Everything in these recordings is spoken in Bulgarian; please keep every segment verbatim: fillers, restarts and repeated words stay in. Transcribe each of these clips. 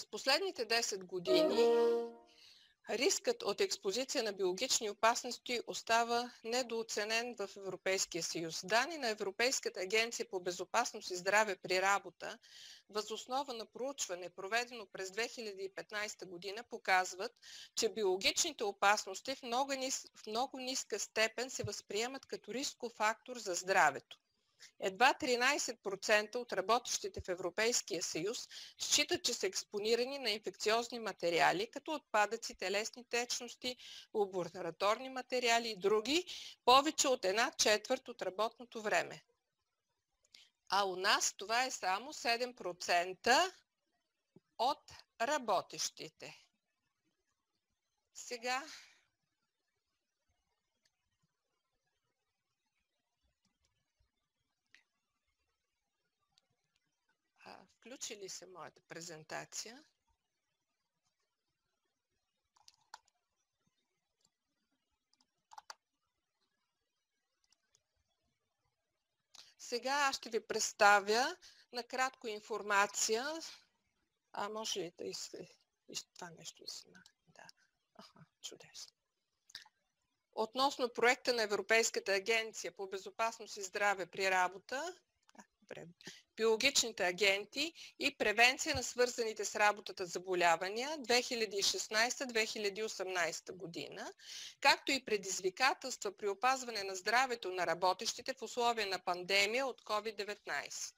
През последните десет години рискът от експозиция на биологични опасности остава недооценен в Европейския съюз. Данни на Европейската агенция по безопасност и здраве при работа въз основа на проучване, проведено през две хиляди и петнадесета година, показват, че биологичните опасности в много, нис... в много ниска степен се възприемат като рисков фактор за здравето. Едва тринадесет процента от работещите в Европейския съюз считат, че са експонирани на инфекциозни материали, като отпадъци, телесни течности, лабораторни материали и други, повече от една четвърт от работното време. А у нас това е само седем процента от работещите. Сега включи ли се моята презентация? Сега аз ще ви представя накратко информация. А може ли да иска това нещо да се махне? Да. Аха, чудесно. Относно проекта на Европейската агенция по безопасност и здраве при работа, биологичните агенти и превенция на свързаните с работата заболявания две хиляди и шестнадесета - две хиляди и осемнадесета година, както и предизвикателства при опазване на здравето на работещите в условия на пандемия от ковид деветнадесет.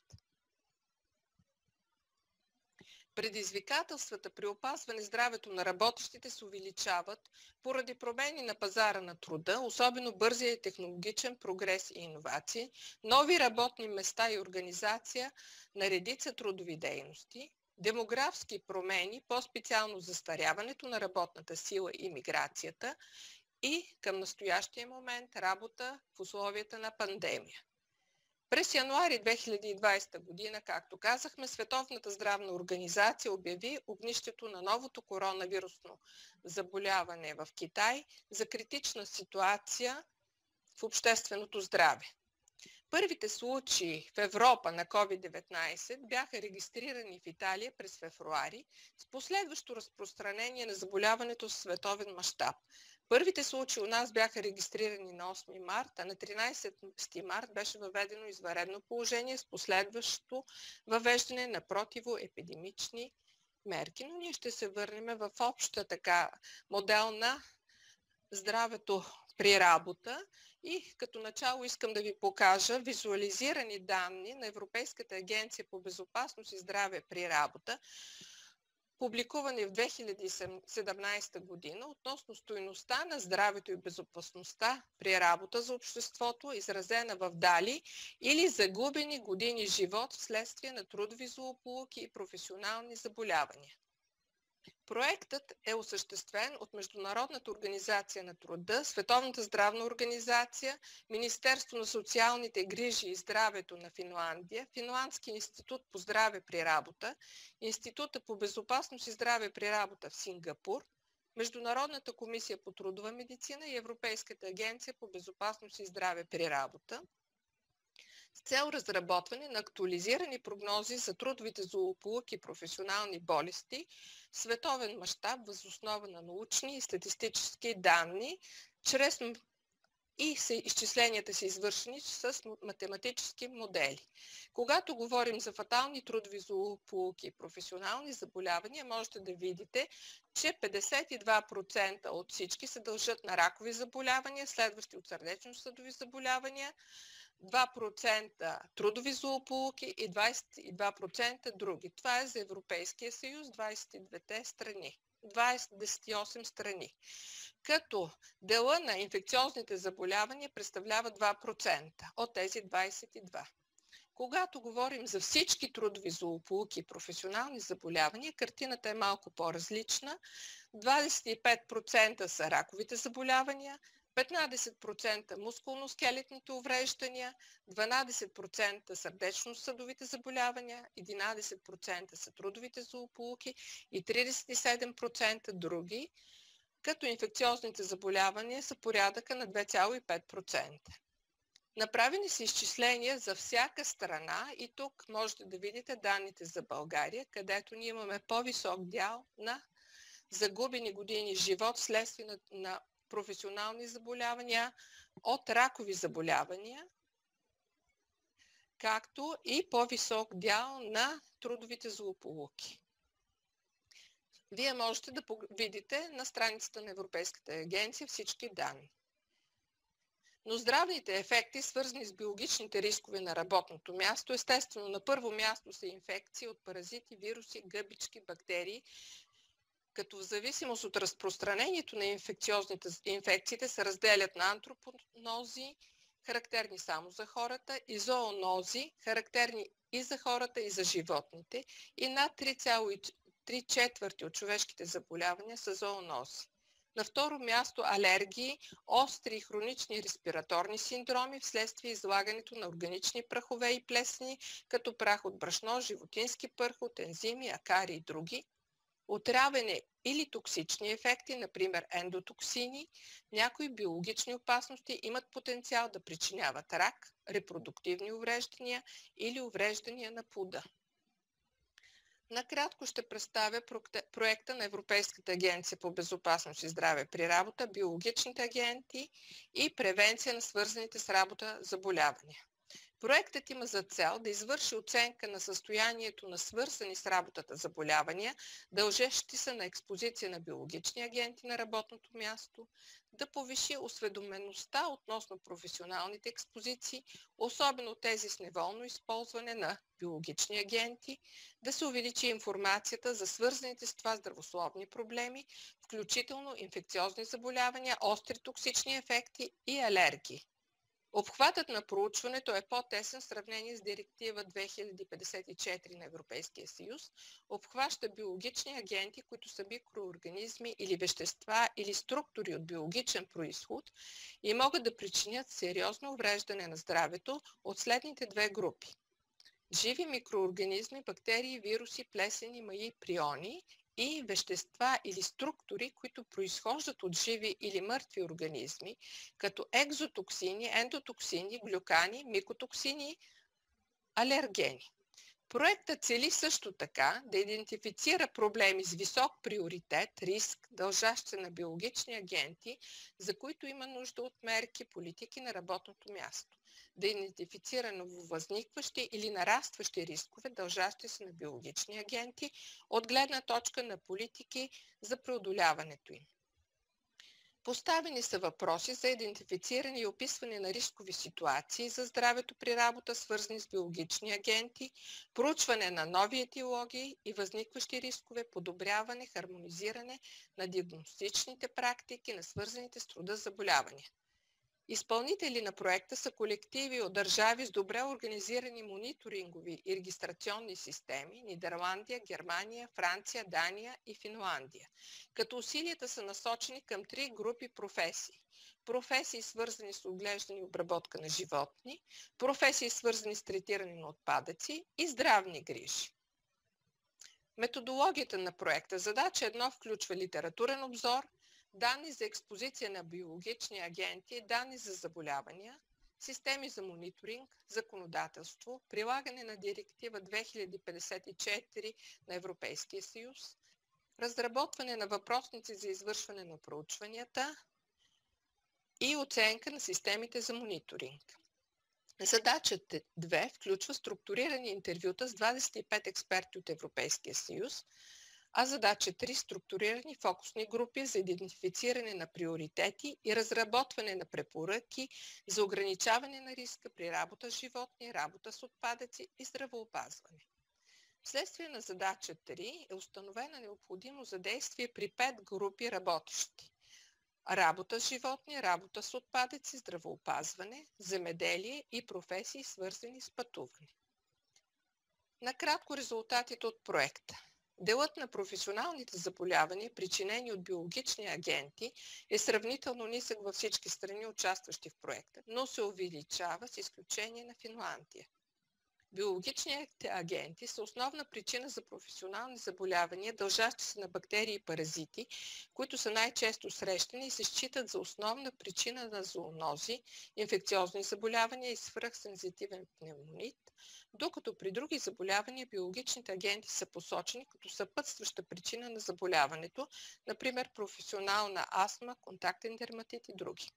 Предизвикателствата при опазване здравето на работещите се увеличават поради промени на пазара на труда, особено бързия и технологичен прогрес и иновации, нови работни места и организация на редица трудови дейности, демографски промени, по-специално застаряването на работната сила и миграцията и към настоящия момент работа в условията на пандемия. През януари две хиляди и двадесета година, както казахме, Световната здравна организация обяви огнището на новото коронавирусно заболяване в Китай за критична ситуация в общественото здраве. Първите случаи в Европа на ковид деветнадесет бяха регистрирани в Италия през февруари с последващо разпространение на заболяването в световен мащаб. Първите случаи у нас бяха регистрирани на осми март, а на тринадесети март беше въведено извънредно положение с последващо въвеждане на противоепидемични мерки. Но ние ще се върнем в обща така модел на здравето при работа и като начало искам да ви покажа визуализирани данни на Европейската агенция по безопасност и здраве при работа, публикувани в две хиляди и седемнадесета година относно стойността на здравето и безопасността при работа за обществото, изразена в дали или загубени години живот вследствие на трудови злополуки и професионални заболявания. Проектът е осъществен от Международната организация на труда, Световната здравна организация, Министерство на социалните грижи и здравето на Финландия, Финландския институт по здраве при работа, Института по безопасност и здраве при работа в Сингапур, Международната комисия по трудова медицина и Европейската агенция по безопасност и здраве при работа, с цел разработване на актуализирани прогнози за трудовите злополуки и професионални болести в световен мащаб въз основа на научни и статистически данни, чрез и изчисленията са извършени с математически модели. Когато говорим за фатални трудови злополуки и професионални заболявания, можете да видите, че петдесет и два процента от всички се дължат на ракови заболявания, следващи от сърдечно-съдови заболявания, два процента трудови злополуки и двадесет и два процента други. Това е за Европейския съюз, двадесет и двете страни. двадесет и осем страни. Като дела на инфекциозните заболявания представлява два процента от тези двадесет и два. Когато говорим за всички трудови злополуки и професионални заболявания, картината е малко по-различна. двадесет и пет процента са раковите заболявания, петнадесет процента мускулно-скелетните увреждания, дванадесет процента сърдечно-съдовите заболявания, единадесет процента са трудовите злополуки и тридесет и седем процента други, като инфекциозните заболявания са порядъка на две цяло и пет процента. Направени са изчисления за всяка страна и тук можете да видите данните за България, където ние имаме по-висок дял на загубени години живот вследствие на, на професионални заболявания от ракови заболявания, както и по-висок дял на трудовите злополуки. Вие можете да видите на страницата на Европейската агенция всички данни. Но здравните ефекти, свързани с биологичните рискове на работното място, естествено на първо място са инфекции от паразити, вируси, гъбички, бактерии, като в зависимост от разпространението на инфекциозните инфекциите се разделят на антропонози, характерни само за хората, и зоонози, характерни и за хората, и за животните, и над три цяло и три четвърти от човешките заболявания са зоонози. На второ място алергии, остри и хронични респираторни синдроми вследствие излагането на органични прахове и плесни, като прах от брашно, животински пърхот, ензими, акари и други. Отравяне или токсични ефекти, например ендотоксини, някои биологични опасности имат потенциал да причиняват рак, репродуктивни увреждания или увреждания на плода. Накратко ще представя проекта на Европейската агенция по безопасност и здраве при работа, биологичните агенти и превенция на свързаните с работа заболявания. Проектът има за цел да извърши оценка на състоянието на свързани с работата заболявания, дължещи се на експозиция на биологични агенти на работното място, да повиши осведомеността относно професионалните експозиции, особено тези с неволно използване на биологични агенти, да се увеличи информацията за свързаните с това здравословни проблеми, включително инфекциозни заболявания, остри токсични ефекти и алергии. Обхватът на проучването е по-тесен в сравнение с Директива две хиляди петдесет и четири на Европейския съюз, обхваща биологични агенти, които са микроорганизми или вещества или структури от биологичен произход и могат да причинят сериозно увреждане на здравето от следните две групи. Живи микроорганизми, бактерии, вируси, плесени, маи, приони и вещества или структури, които произхождат от живи или мъртви организми, като екзотоксини, ендотоксини, глюкани, микотоксини, алергени. Проектът цели също така да идентифицира проблеми с висок приоритет, риск, дължащ се на биологични агенти, за които има нужда от мерки, политики на работното място. Да идентифицира нововъзникващи или нарастващи рискове, дължащи се на биологични агенти, от гледна точка на политики за преодоляването им. Поставени са въпроси за идентифициране и описване на рискови ситуации за здравето при работа, свързани с биологични агенти, проучване на нови етиологии и възникващи рискове, подобряване, хармонизиране на диагностичните практики на свързаните с труда заболявания. Изпълнители на проекта са колективи от държави с добре организирани мониторингови и регистрационни системи – Нидерландия, Германия, Франция, Дания и Финландия, като усилията са насочени към три групи професии. Професии, свързани с отглеждане и обработка на животни, професии, свързани с третиране на отпадъци и здравни грижи. Методологията на проекта. Задача едно включва литературен обзор, данни за експозиция на биологични агенти, данни за заболявания, системи за мониторинг, законодателство, прилагане на Директива две хиляди петдесет и четири на Европейския съюз, разработване на въпросници за извършване на проучванията и оценка на системите за мониторинг. Задача две включва структурирани интервюта с двадесет и пет експерти от Европейския съюз, а задача три – структурирани фокусни групи за идентифициране на приоритети и разработване на препоръки за ограничаване на риска при работа с животни, работа с отпадъци и здравеопазване. Вследствие на задача три е установена необходимост за действие при пет групи работещи. Работа с животни, работа с отпадъци, здравеопазване, земеделие и професии, свързани с пътуване. Накратко резултатите от проекта. Делът на професионалните заболявания, причинени от биологични агенти, е сравнително нисък във всички страни, участващи в проекта, но се увеличава с изключение на Финландия. Биологичните агенти са основна причина за професионални заболявания, дължащи се на бактерии и паразити, които са най-често срещани и се считат за основна причина на зоонози, инфекциозни заболявания и свръхсензитивен пневмонит, докато при други заболявания биологичните агенти са посочени като съпътстваща причина на заболяването, например професионална астма, контактен дерматит и други.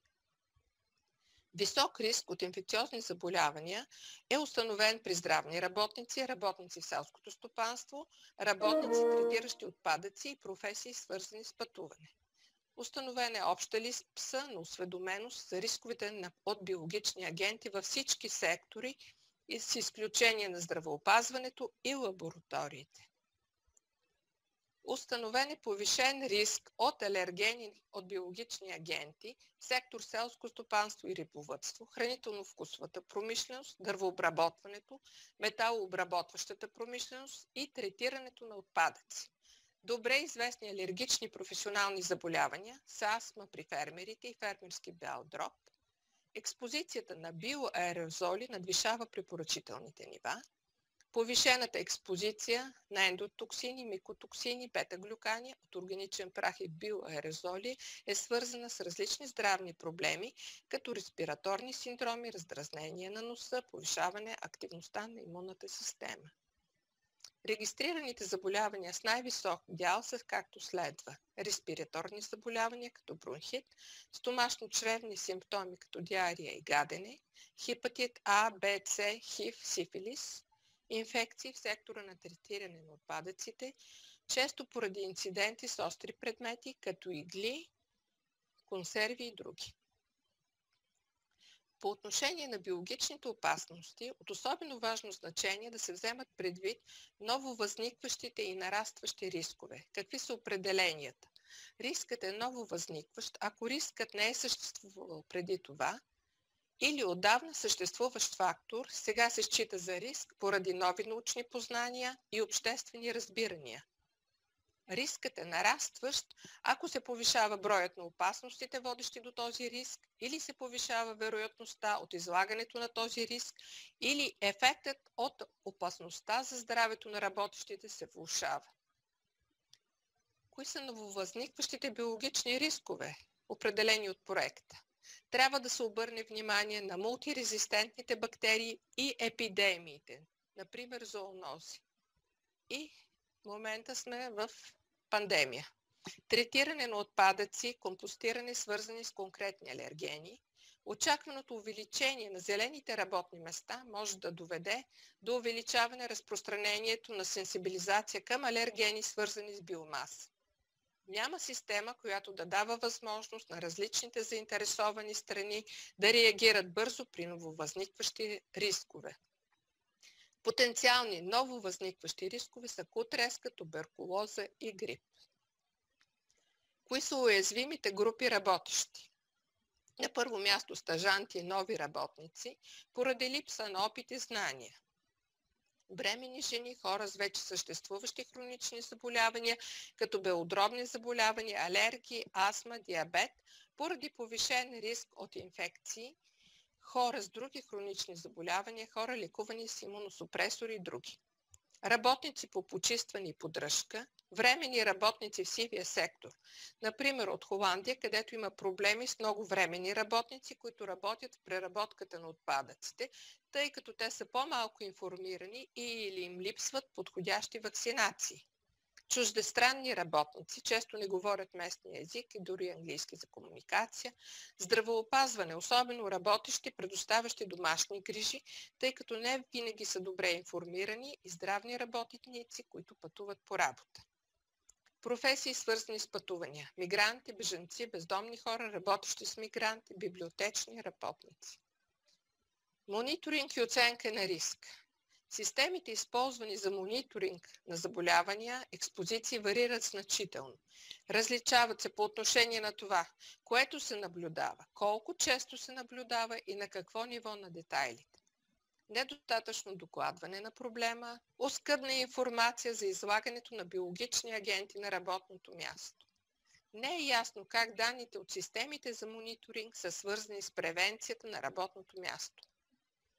Висок риск от инфекциозни заболявания е установен при здравни работници, работници в селското стопанство, работници, третиращи отпадъци и професии, свързани с пътуване. Установена е обща липса на осведоменост за рисковете от биологични агенти във всички сектори, с изключение на здравеопазването и лабораториите. Установен е повишен риск от алергени от биологични агенти в сектор селско стопанство и рибовъдство, хранително-вкусовата промишленост, дървообработването, металообработващата промишленост и третирането на отпадъци. Добре известни алергични професионални заболявания са астма при фермерите и фермерски бял дроб. Експозицията на биоаерозоли надвишава препоръчителните нива. Повишената експозиция на ендотоксини, микотоксини, бета-глюкани от органичен прах и биоаерозоли е свързана с различни здравни проблеми, като респираторни синдроми, раздразнение на носа, повишаване активността на имунната система. Регистрираните заболявания с най-висок дял са както следва: респираторни заболявания като бронхит, стомашно-чревни симптоми като диария и гадене, хепатит А, Б, С, ХИВ, сифилис, инфекции в сектора на третиране на отпадъците, често поради инциденти с остри предмети, като игли, консерви и други. По отношение на биологичните опасности, от особено важно значение е да се вземат предвид нововъзникващите и нарастващи рискове. Какви са определенията? Рискът е нововъзникващ, ако рискът не е съществувал преди това, или отдавна съществуващ фактор, сега се счита за риск поради нови научни познания и обществени разбирания. Рискът е нарастващ, ако се повишава броят на опасностите, водещи до този риск, или се повишава вероятността от излагането на този риск, или ефектът от опасността за здравето на работещите се влошава. Кои са нововъзникващите биологични рискове, определени от проекта? Трябва да се обърне внимание на мултирезистентните бактерии и епидемиите, например зоонози. И в момента сме в пандемия. Третиране на отпадъци, компостиране, свързани с конкретни алергени. Очакваното увеличение на зелените работни места може да доведе до увеличаване разпространението на сенсибилизация към алергени, свързани с биомаса. Няма система, която да дава възможност на различните заинтересовани страни да реагират бързо при нововъзникващи рискове. Потенциални нововъзникващи рискове са кутреска, туберкулоза и грип. Кои са уязвимите групи работещи? На първо място стажанти и нови работници, поради липса на опит и знания. Бремени жени, хора с вече съществуващи хронични заболявания, като белодробни заболявания, алергии, астма, диабет, поради повишен риск от инфекции, хора с други хронични заболявания, хора лекувани с имуносупресори и други. Работници по почистване и поддръжка, временни работници в сивия сектор. Например, от Холандия, където има проблеми с много временни работници, които работят в преработката на отпадъците, тъй като те са по-малко информирани или им липсват подходящи вакцинации. Чуждестранни работници често не говорят местния език и дори английски за комуникация. Здравеопазване, особено работещи, предоставящи домашни грижи, тъй като не винаги са добре информирани, и здравни работници, които пътуват по работа. Професии, свързани с пътувания. Мигранти, бежанци, бездомни хора, работещи с мигранти, библиотечни работници. Мониторинг и оценка на риск. Системите, използвани за мониторинг на заболявания, експозиции, варират значително. Различават се по отношение на това, което се наблюдава, колко често се наблюдава и на какво ниво на детайлите. Недостатъчно докладване на проблема, оскъдна информация за излагането на биологични агенти на работното място. Не е ясно как данните от системите за мониторинг са свързани с превенцията на работното място.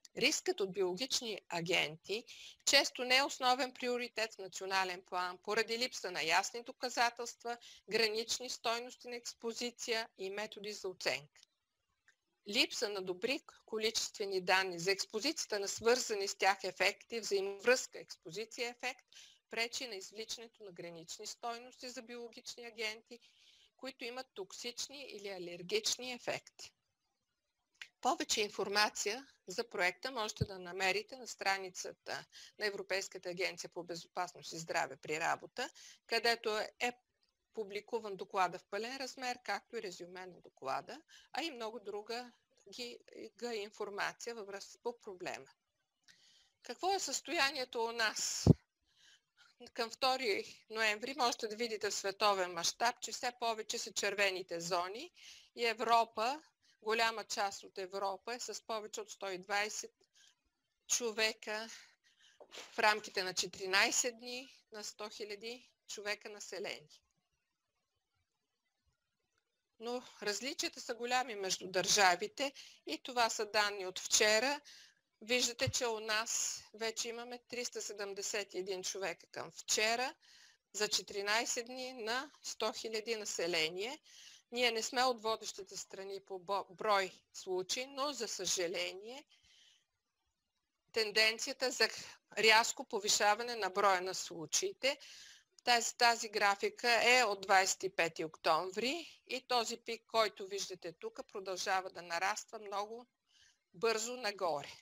Рискът от биологични агенти често не е основен приоритет в национален план, поради липса на ясни доказателства, гранични стойности на експозиция и методи за оценка. Липса на добри количествени данни за експозицията на свързани с тях ефекти, взаимовръзка експозиция-ефект, пречи на извличането на гранични стойности за биологични агенти, които имат токсични или алергични ефекти. Повече информация за проекта можете да намерите на страницата на Европейската агенция по безопасност и здраве при работа, където е публикуван доклада в пълен размер, както и резюме на доклада, а и много друга ги, ги информация във връзка по проблема. Какво е състоянието у нас? Към втори ноември можете да видите в световен мащаб, че все повече са червените зони и Европа, голяма част от Европа е с повече от сто и двадесет човека в рамките на четиринадесет дни на сто хиляди човека население. Но различията са голями между държавите и това са данни от вчера. Виждате, че у нас вече имаме триста седемдесет и един човека към вчера за четиринадесет дни на сто хиляди население. Ние не сме от водещите страни по брой случаи, но за съжаление тенденцията за рязко повишаване на броя на случаите. Тази, тази графика е от двадесет и пети октомври и този пик, който виждате тук, продължава да нараства много бързо нагоре.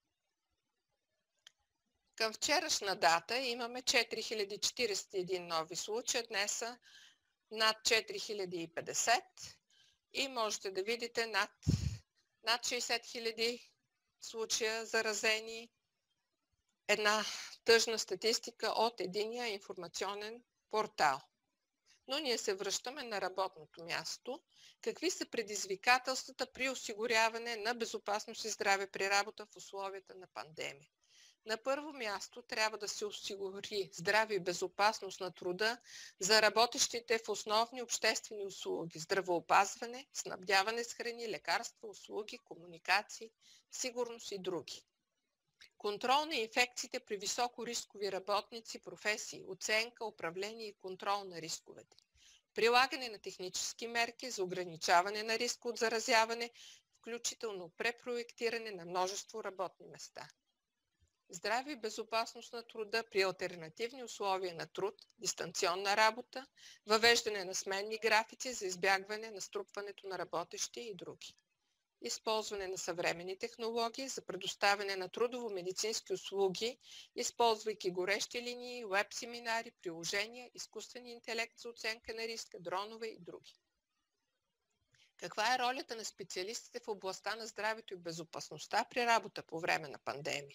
Към вчерашна дата имаме четири хиляди четиридесет и един нови случая, днес са над четири хиляди и петдесет и можете да видите над, над шейсет хиляди случая заразени. Една тъжна статистика от единия информационен портал. Но ние се връщаме на работното място. Какви са предизвикателствата при осигуряване на безопасност и здраве при работа в условията на пандемия? На първо място трябва да се осигури здраве и безопасност на труда за работещите в основни обществени услуги, здравеопазване, снабдяване с храни, лекарства, услуги, комуникации, сигурност и други. Контрол на инфекциите при високорискови работници, професии, оценка, управление и контрол на рисковете. Прилагане на технически мерки за ограничаване на риска от заразяване, включително препроектиране на множество работни места. Здраве и безопасност на труда при алтернативни условия на труд, дистанционна работа, въвеждане на сменни графици за избягване на струпването на работещи и други. Използване на съвременни технологии за предоставяне на трудово-медицински услуги, използвайки горещи линии, веб-семинари, приложения, изкуствен интелект за оценка на риска, дронове и други. Каква е ролята на специалистите в областта на здравето и безопасността при работа по време на пандемия?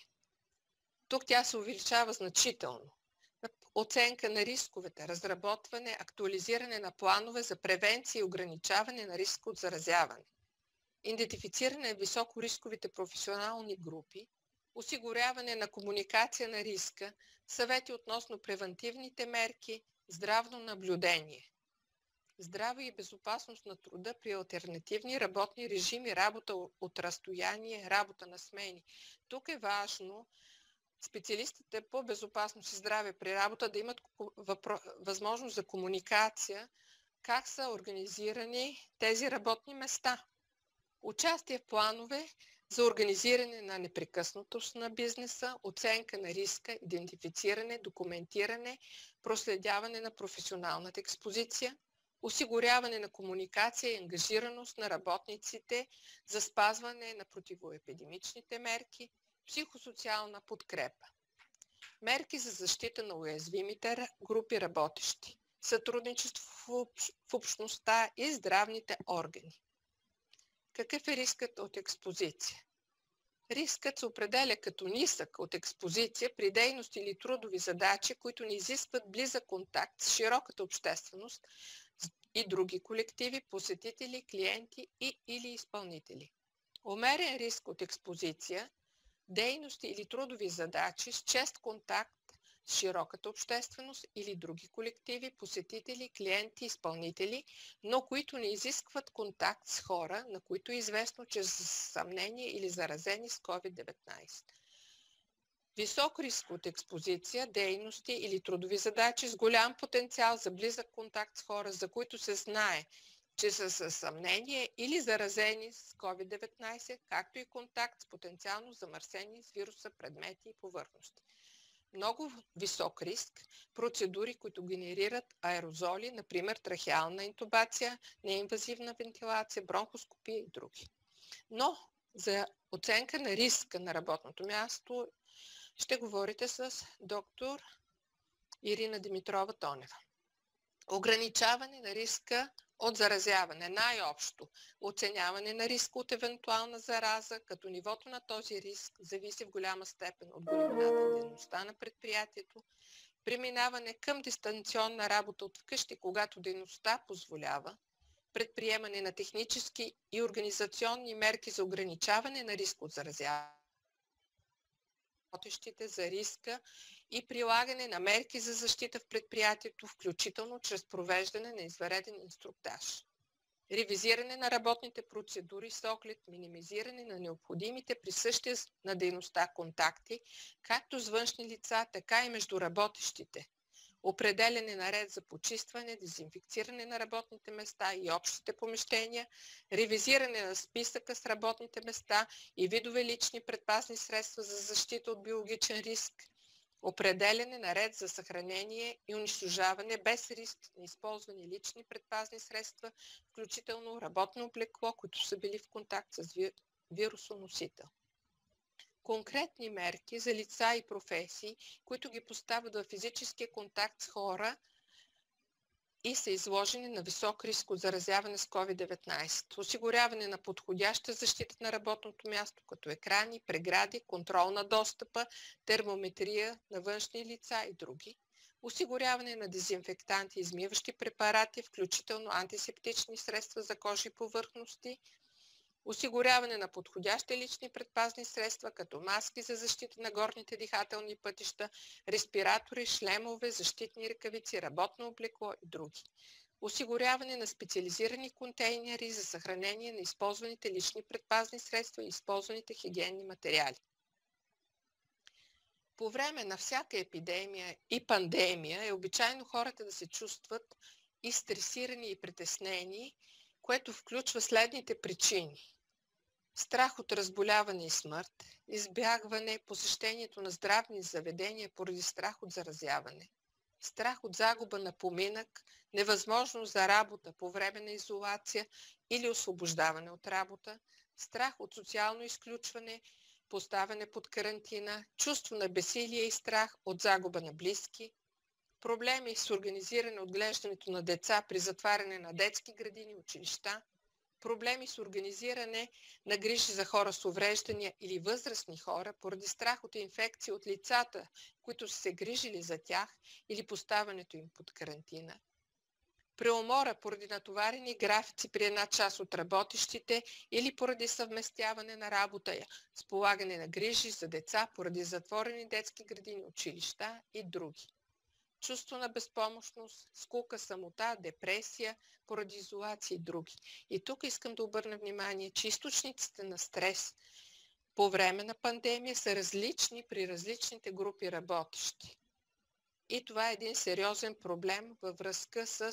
Тук тя се увеличава значително. Оценка на рисковете, разработване, актуализиране на планове за превенция и ограничаване на риска от заразяване. Идентифициране на високорисковите професионални групи, осигуряване на комуникация на риска, съвети относно превентивните мерки, здравно наблюдение. Здраве и безопасност на труда при алтернативни работни режими, работа от разстояние, работа на смени. Тук е важно специалистите по безопасност и здраве при работа да имат възможност за комуникация, как са организирани тези работни места. Участие в планове за организиране на непрекъснатост на бизнеса, оценка на риска, идентифициране, документиране, проследяване на професионалната експозиция, осигуряване на комуникация и ангажираност на работниците за спазване на противоепидемичните мерки, психосоциална подкрепа. Мерки за защита на уязвимите групи работещи, сътрудничество в общността и здравните органи. Какъв е рискът от експозиция? Рискът се определя като нисък от експозиция при дейности или трудови задачи, които не изискват близък контакт с широката общественост и други колективи, посетители, клиенти и или изпълнители. Умерен риск от експозиция, дейности или трудови задачи с чест контакт с широката общественост или други колективи, посетители, клиенти, изпълнители, но които не изискват контакт с хора, на които е известно, че са съмнение или заразени с ковид деветнайсет. Висок риск от експозиция, дейности или трудови задачи с голям потенциал за близък контакт с хора, за които се знае, че са със съмнение или заразени с ковид деветнайсет, както и контакт с потенциално замърсени с вируса предмети и повърхности. Много висок риск процедури, които генерират аерозоли, например трахеална интубация, неинвазивна вентилация, бронхоскопия и други. Но за оценка на риска на работното място ще говорите с доктор Ирина Димитрова-Тонева. Ограничаване на риска от заразяване. Най-общо оценяване на риска от евентуална зараза, като нивото на този риск зависи в голяма степен от големината и дейността на предприятието. Преминаване към дистанционна работа от вкъщи, когато дейността позволява. Предприемане на технически и организационни мерки за ограничаване на риск от заразяване работещите за риска и прилагане на мерки за защита в предприятието, включително чрез провеждане на извънреден инструктаж. Ревизиране на работните процедури с оглед минимизиране на необходимите присъщи на дейността контакти, както с външни лица, така и между работещите. Определяне на ред за почистване, дезинфекциране на работните места и общите помещения, ревизиране на списъка с работните места и видове лични предпазни средства за защита от биологичен риск, определяне на ред за съхранение и унищожаване без риск на използвани лични предпазни средства, включително работно облекло, които са били в контакт с вирусоносител. Конкретни мерки за лица и професии, които ги поставят в физическия контакт с хора и са изложени на висок риск от заразяване с ковид деветнайсет. Осигуряване на подходяща защита на работното място, като екрани, прегради, контрол на достъпа, термометрия на външни лица и други. Осигуряване на дезинфектанти и измиващи препарати, включително антисептични средства за кожи и повърхности. Осигуряване на подходящи лични предпазни средства, като маски за защита на горните дихателни пътища, респиратори, шлемове, защитни ръкавици, работно облекло и други. Осигуряване на специализирани контейнери за съхранение на използваните лични предпазни средства и използваните хигиенни материали. По време на всяка епидемия и пандемия е обичайно хората да се чувстват и стресирани и притеснени, което включва следните причини. Страх от разболяване и смърт, избягване посещението на здравни заведения поради страх от заразяване, страх от загуба на поминък, невъзможност за работа по време на изолация или освобождаване от работа, страх от социално изключване, поставяне под карантина, чувство на безсилие и страх от загуба на близки, проблеми с организиране отглеждането на деца при затваряне на детски градини, училища, проблеми с организиране на грижи за хора с увреждания или възрастни хора поради страх от инфекции от лицата, които са се грижили за тях или поставянето им под карантина. Преумора поради натоварени графици при една част от работещите или поради съвместяване на работа с полагане на грижи за деца поради затворени детски градини, училища и други. Чувство на безпомощност, скука, самота, депресия, поради изолация и други. И тук искам да обърна внимание, че източниците на стрес по време на пандемия са различни при различните групи работещи. И това е един сериозен проблем във връзка с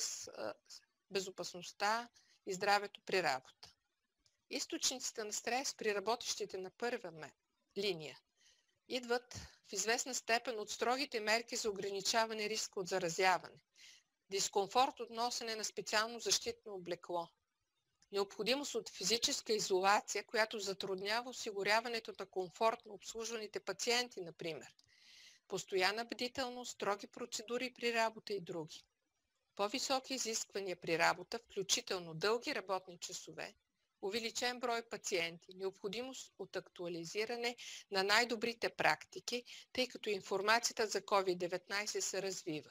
безопасността и здравето при работа. Източниците на стрес при работещите на първа линия идват в известна степен от строгите мерки за ограничаване риска от заразяване, дискомфорт от носене на специално защитно облекло, необходимост от физическа изолация, която затруднява осигуряването на комфорт на обслужваните пациенти, например, постоянна бдителност, строги процедури при работа и други. По-високи изисквания при работа, включително дълги работни часове, увеличен брой пациенти, необходимост от актуализиране на най-добрите практики, тъй като информацията за ковид деветнайсет се развива.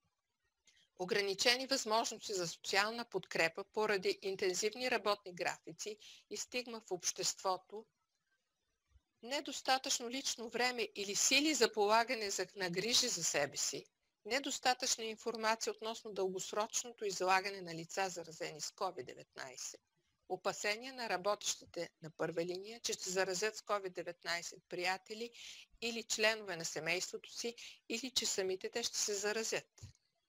Ограничени възможности за социална подкрепа поради интензивни работни графици и стигма в обществото Недостатъчно лично време или сили за полагане на грижи за себе си, недостатъчна информация относно дългосрочното излагане на лица, заразени с ковид деветнайсет, опасения на работещите на първа линия, че ще заразят с ковид деветнайсет приятели или членове на семейството си, или че самите те ще се заразят.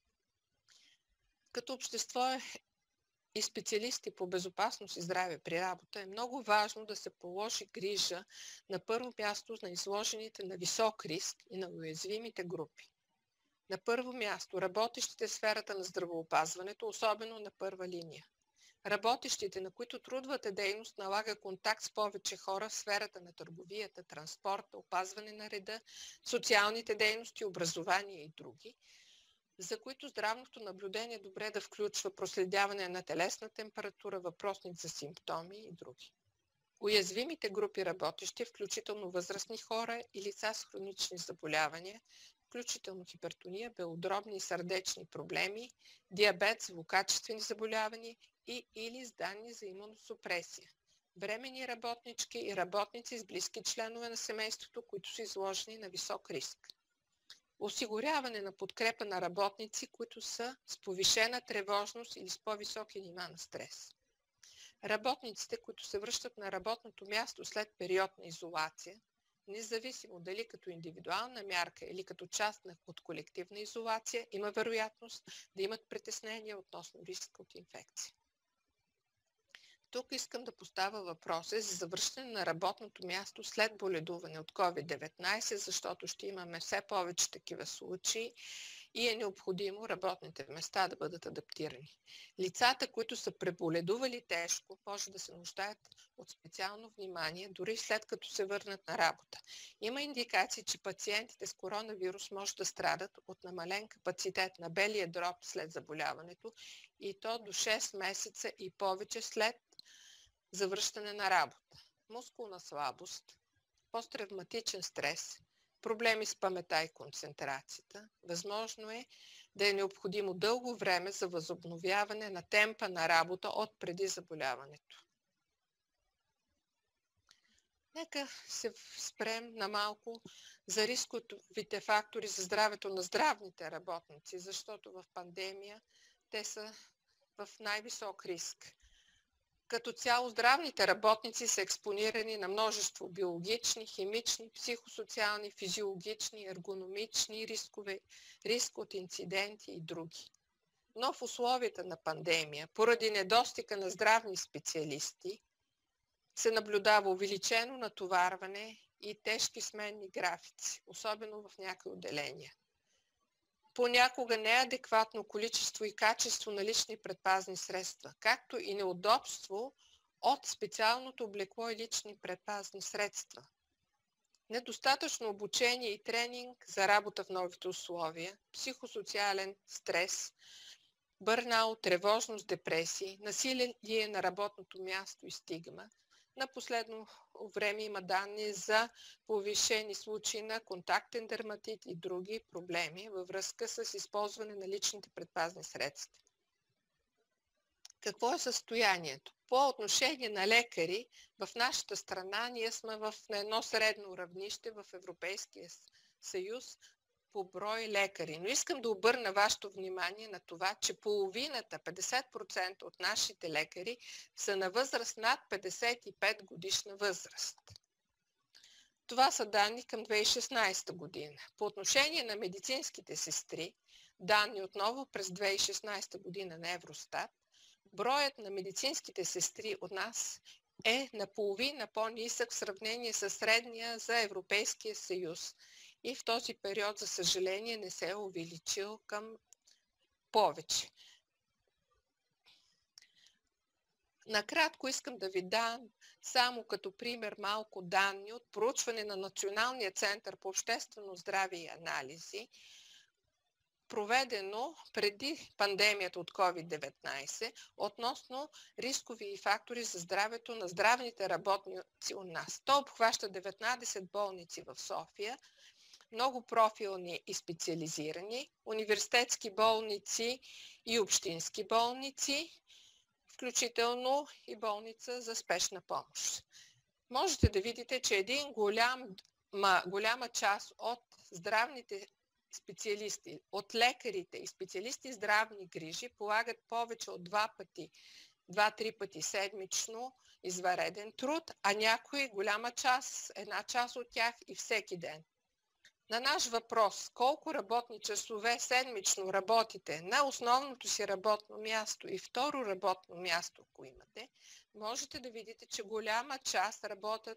Като общество и специалисти по безопасност и здраве при работа е много важно да се положи грижа на първо място на изложените на висок риск и на уязвимите групи. На първо място работещите в сферата на здравеопазването, особено на първа линия. Работещите, на които трудовата дейност налага контакт с повече хора в сферата на търговията, транспорта, опазване на реда, социалните дейности, образование и други, за които здравното наблюдение е добре да включва проследяване на телесна температура, въпросник за симптоми и други. Уязвимите групи работещи, включително възрастни хора и лица с хронични заболявания, включително хипертония, белодробни и сърдечни проблеми, диабет, злокачествени заболявания и или с данни за имуносупресия, бременни работнички и работници с близки членове на семейството, които са изложени на висок риск. Осигуряване на подкрепа на работници, които са с повишена тревожност или с по-високи нива на стрес. Работниците, които се връщат на работното място след период на изолация, независимо дали като индивидуална мярка или като част от колективна изолация, има вероятност да имат притеснения относно риска от инфекция. Тук искам да поставя въпроса за завръщане на работното място след боледуване от ковид деветнайсет, защото ще имаме все повече такива случаи и е необходимо работните места да бъдат адаптирани. Лицата, които са преболедували тежко, може да се нуждаят от специално внимание, дори след като се върнат на работа. Има индикации, че пациентите с коронавирус може да страдат от намален капацитет на белия дроб след заболяването и то до шест месеца и повече след завръщане на работа. Мускулна слабост, посттравматичен стрес, проблеми с паметта и концентрацията. Възможно е да е необходимо дълго време за възобновяване на темпа на работа от преди заболяването. Нека се спрем на малко за рисковите фактори за здравето на здравните работници, защото в пандемия те са в най-висок риск. Като цяло здравните работници са експонирани на множество биологични, химични, психосоциални, физиологични, ергономични рискове, риск от инциденти и други. Но в условията на пандемия, поради недостига на здравни специалисти, се наблюдава увеличено натоварване и тежки сменни графици, особено в някои отделения. Понякога неадекватно количество и качество на лични предпазни средства, както и неудобство от специалното облекло и лични предпазни средства. Недостатъчно обучение и тренинг за работа в новите условия, психосоциален стрес, бърнаут, тревожност, депресии, насилие на работното място и стигма. На последно време има данни за повишени случаи на контактен дерматит и други проблеми във връзка с използване на личните предпазни средства. Какво е състоянието? По отношение на лекари, в нашата страна ние сме в, на едно средно равнище в Европейския съюз по брой лекари. Но искам да обърна вашето внимание на това, че половината, петдесет процента от нашите лекари са на възраст над петдесет и пет годишна възраст. Това са данни към две хиляди и шестнадесета година. По отношение на медицинските сестри, данни отново през две хиляди и шестнадесета година на Евростат, броят на медицинските сестри от нас е наполовина по-нисък в сравнение с средния за Европейския съюз. И в този период, за съжаление, не се е увеличил към повече. Накратко искам да ви дам само като пример малко данни от проучване на Националния център по обществено здраве и анализи, проведено преди пандемията от ковид деветнайсет относно рискови фактори за здравето на здравните работници у нас. То обхваща деветнадесет болници в София, много профилни и специализирани, университетски болници и общински болници, включително и болница за спешна помощ. можете да видите, че един голям, ма, голяма част от здравните специалисти, от лекарите и специалисти здравни грижи полагат повече от два пъти, два-три пъти седмично извънреден труд, а някои, голяма част, една част от тях и всеки ден. На наш въпрос, колко работни часове седмично работите на основното си работно място и второ работно място, ако имате, можете да видите, че голяма част работят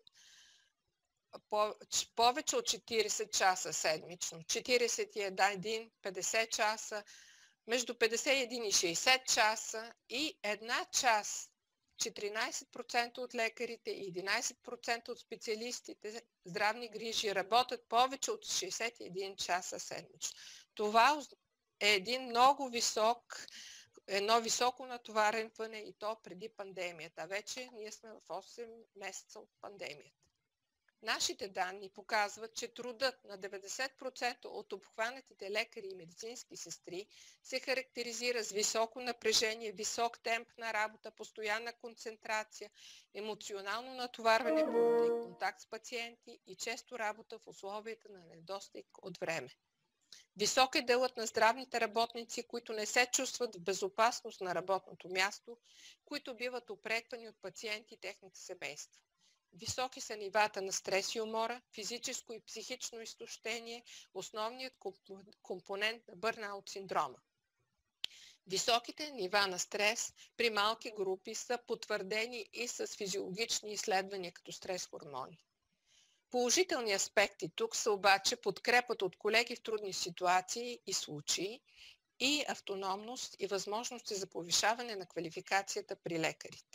повече от четирийсет часа седмично. четирийсет и един, петдесет часа, между петдесет и един и шейсет часа и една част, четиринайсет процента от лекарите и единайсет процента от специалистите здравни грижи работят повече от шейсет и един часа седмично. Това е един много висок, едно високо натоварване и то преди пандемията. Вече ние сме в осем месеца от пандемията. Нашите данни показват, че трудът на деветдесет процента от обхванатите лекари и медицински сестри се характеризира с високо напрежение, висок темп на работа, постоянна концентрация, емоционално натоварване поради контакт с пациенти и често работа в условията на недостиг от време. Висок е делът на здравните работници, които не се чувстват в безопасност на работното място, които биват упреквани от пациенти и техните семейства. Високи са нивата на стрес и умора, физическо и психично изтощение, основният компонент на бърнаут синдрома. Високите нива на стрес при малки групи са потвърдени и с физиологични изследвания като стрес хормони. Положителни аспекти тук са обаче подкрепата от колеги в трудни ситуации и случаи и автономност и възможности за повишаване на квалификацията при лекарите.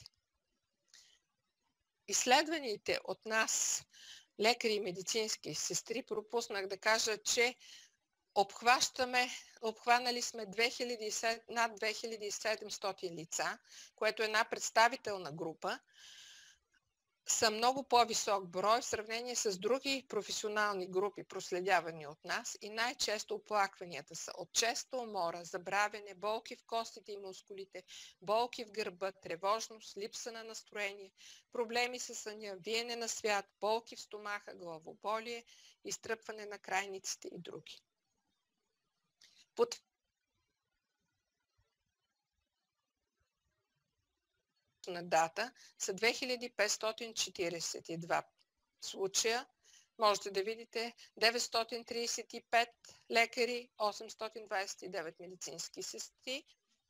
Изследваните от нас, лекари и медицински сестри, пропуснах да кажа, че обхващаме, обхванали сме над две хиляди и седемстотин лица, което е една представителна група, са много по-висок брой в сравнение с други професионални групи, проследявани от нас, и най-често оплакванията са от честа умора, забравяне, болки в костите и мускулите, болки в гърба, тревожност, липса на настроение, проблеми с съня, виене на свят, болки в стомаха, главоболие, изтръпване на крайниците и други. Под на дата са две хиляди петстотин четирийсет и два случая. Можете да видите деветстотин трийсет и пет лекари, осемстотин двайсет и девет медицински сестри.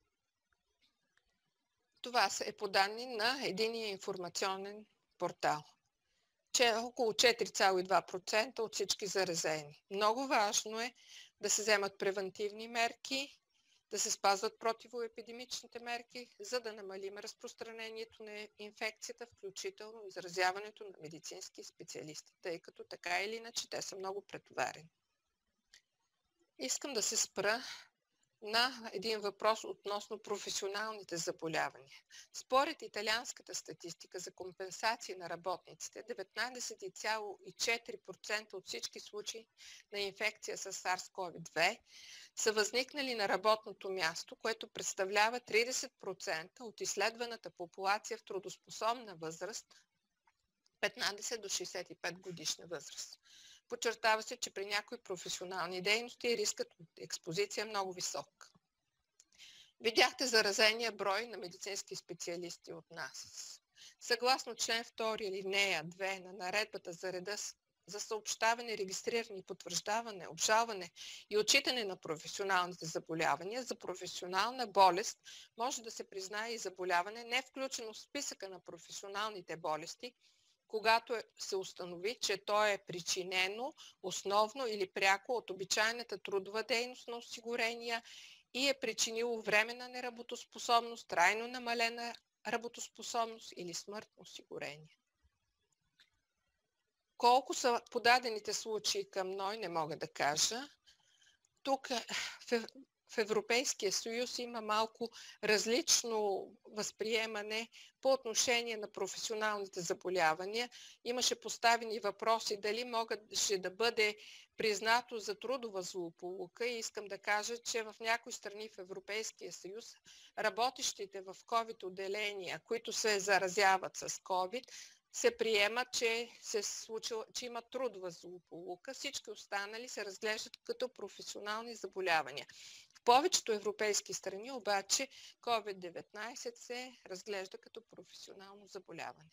Това е по данни на единия информационен портал. Че около четири цяло и два процента от всички заразени. Много важно е да се вземат превентивни мерки, да се спазват противоепидемичните мерки, за да намалим разпространението на инфекцията, включително изразяването на медицински специалисти, тъй като така или иначе те са много претоварени. Искам да се спра на един въпрос относно професионалните заболявания. Според италианската статистика за компенсации на работниците, деветнайсет цяло и четири процента от всички случаи на инфекция с SARS CoV две са възникнали на работното място, което представлява трийсет процента от изследваната популация в трудоспособна възраст, петнайсет до шейсет и пет годишна възраст. Подчертава се, че при някои професионални дейности рискът от експозиция е много висок. Видяхте заразения брой на медицински специалисти от нас. Съгласно член втори алинея две на наредбата за реда за съобщаване, регистриране, потвърждаване, обжалване и отчитане на професионалните заболявания, за професионална болест може да се признае и заболяване, не включено в списъка на професионалните болести, когато се установи, че то е причинено основно или пряко от обичайната трудова дейност на осигурения и е причинило временна неработоспособност, трайно намалена работоспособност или смърт на осигурение. Колко са подадените случаи към НОИ, не мога да кажа. Тук в Европейския съюз има малко различно възприемане по отношение на професионалните заболявания. Имаше поставени въпроси дали могат да бъде признато за трудова злополука и искам да кажа, че в някои страни в Европейския съюз работещите в COVID отделения, които се заразяват с COVID, се приема, че, се случило, че има трудова злополука. Всички останали се разглеждат като професионални заболявания. В повечето европейски страни обаче ковид деветнайсет се разглежда като професионално заболяване.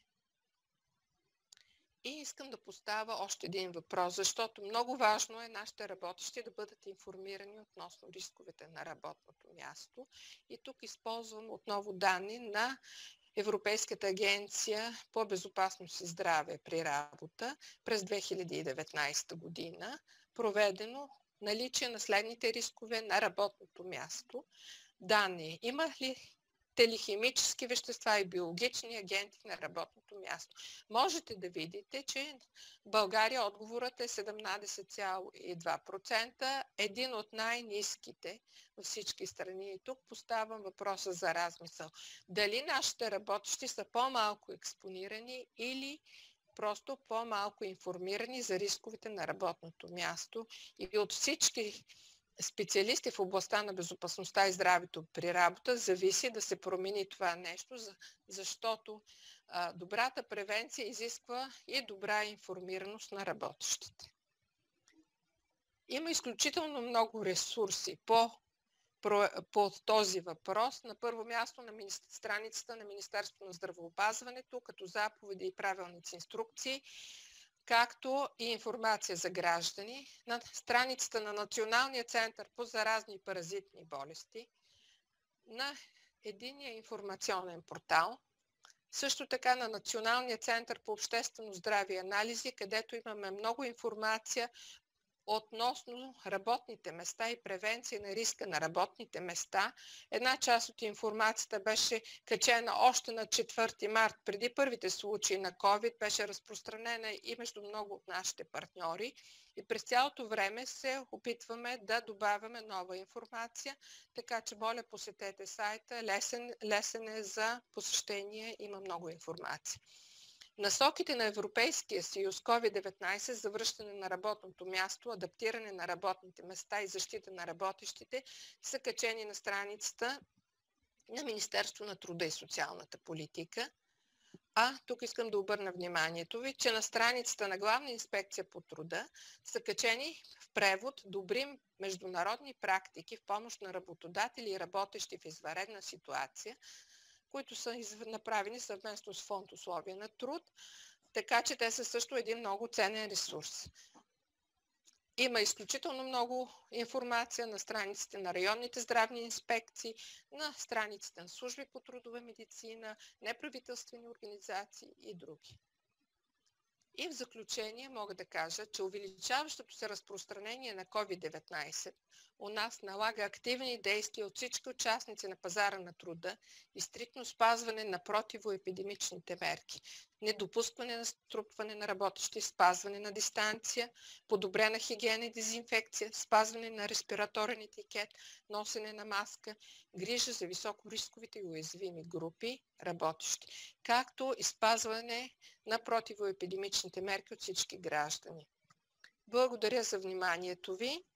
И искам да поставя още един въпрос, защото много важно е нашите работещи да бъдат информирани относно рисковете на работното място. И тук използвам отново данни на Европейската агенция по безопасност и здраве при работа през две хиляди и деветнайсета година, проведено наличие на следните рискове на работното място. Данни: има ли химически вещества и биологични агенти на работното място? Можете да видите, че в България отговорът е седемнайсет цяло и две процента, един от най-ниските във всички страни. И тук поставям въпроса за размисъл. Дали нашите работещи са по-малко експонирани или просто по-малко информирани за рисковете на работното място? И от всички специалисти в областта на безопасността и здравето при работа зависи да се промени това нещо, защото добрата превенция изисква и добра информираност на работещите. Има изключително много ресурси по, по този въпрос. На първо място на страницата на Министерството на здравеопазването, като заповеди и правилници, инструкции, както и информация за граждани, на страницата на Националния център по заразни и паразитни болести, на единния информационен портал, също така на Националния център по обществено здраве и анализи, където имаме много информация относно работните места и превенция на риска на работните места. Една част от информацията беше качена още на четвърти март, преди първите случаи на COVID, беше разпространена и между много от нашите партньори. И през цялото време се опитваме да добавяме нова информация, така че моля, посетете сайта, лесен, лесен е за посещение, има много информация. Насоките на Европейския съюз ковид деветнайсет за връщане на работното място, адаптиране на работните места и защита на работещите са качени на страницата на Министерство на труда и социалната политика. А тук искам да обърна вниманието ви, че на страницата на Главна инспекция по труда са качени в превод добри международни практики в помощ на работодатели и работещи в извънредна ситуация, които са направени съвместно с Фонд условия на труд, така че те са също един много ценен ресурс. Има изключително много информация на страниците на районните здравни инспекции, на страниците на служби по трудова медицина, неправителствени организации и други. И в заключение мога да кажа, че увеличаващото се разпространение на ковид деветнайсет у нас налага активни действия от всички участници на пазара на труда и стриктно спазване на противоепидемичните мерки. Недопускане на струпване на работещи, спазване на дистанция, подобрена хигиена и дезинфекция, спазване на респираторен етикет, носене на маска, грижа за високорисковите и уязвими групи работещи, както и спазване на противоепидемичните мерки от всички граждани. Благодаря за вниманието ви.